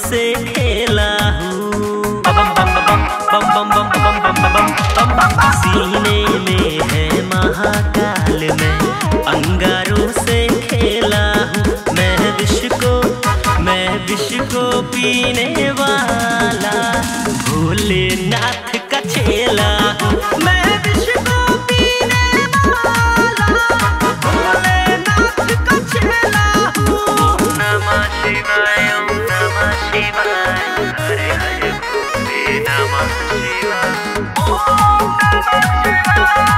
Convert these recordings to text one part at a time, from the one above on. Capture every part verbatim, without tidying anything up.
से खेला हूँ। बम बम बम बम बम बम बम बम बम बम सीने में है महाकाल में अंगारों से खेला हूँ। मैं विष को मैं विष को पीने वाला भोलेनाथ का चेला हूँ। मैं विष को पीने वाला भोलेनाथ का चेला हूँ। नमः शिवाय ओम नमः शिवाय हरे हरे भोले नमः शिवाय ओम नमः शिवाय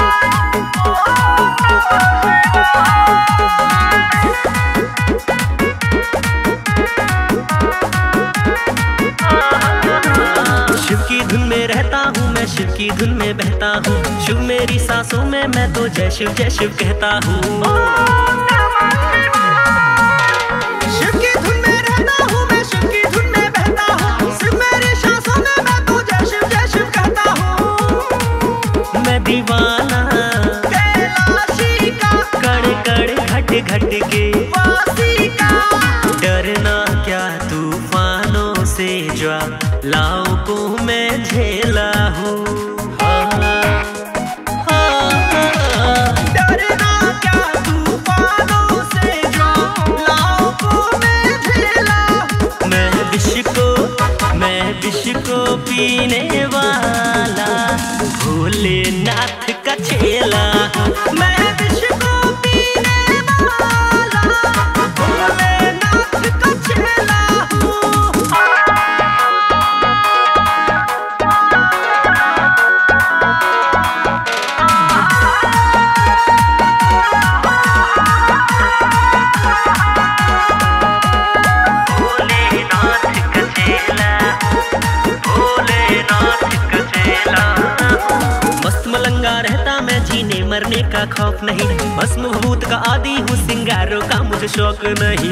शिव की धुन में रहता हूँ मैं, शिव की धुन में बहता हूँ। शिव मेरी सांसों में, मैं तो जय शिव जय शिव कहता हूँ। शिव की धुन में रहता हूँ मैं, शिव की धुन में बहता हूँ। शिव मेरी सांसों में, मैं तो जय शिव जय शिव कहता हूँ। मैं दीवाना कैलाशी का, कड़ कड़ घट घट के वासी का। डरना क्या तूफानों से, ज्वालाओं को मैं झेला हूँ। डरना क्या तूफानों से, ज्वालाओं को मैं झेला हूँ। मैं विष को मैं विष को पीने वाला भोलेनाथ का चेला हूँ। मैं विष को पीने वाला भोलेनाथ का चेला हूँ। रहता मैं, जीने मरने का खौफ नहीं। भस्म भूत का आदि हूँ, सिंगारों का मुझे शौक नहीं।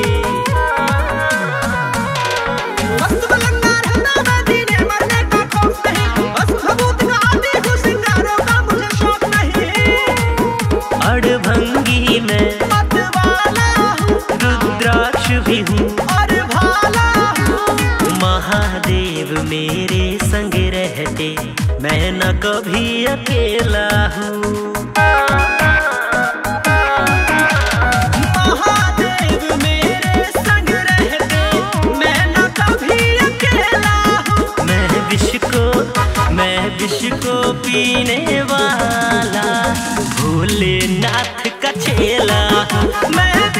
मस्त मलंगा रहता मैं, जीने मरने का खौफ नहीं। भस्म भूत का आदि हूँ, सिंगारों का मुझे शौक नहीं। अड़भंगी में मत वाला हूँ, रुद्राक्ष भी हूँ और भाला हूँ। महादेव मेरे संग रहते, मैं न कभी अकेला हूँ। महादेव मेरे संग रहते, मैं न कभी अकेला हूँ। मैं विष को मैं विष को पीने वाला भोलेनाथ का चेला हूँ। मैं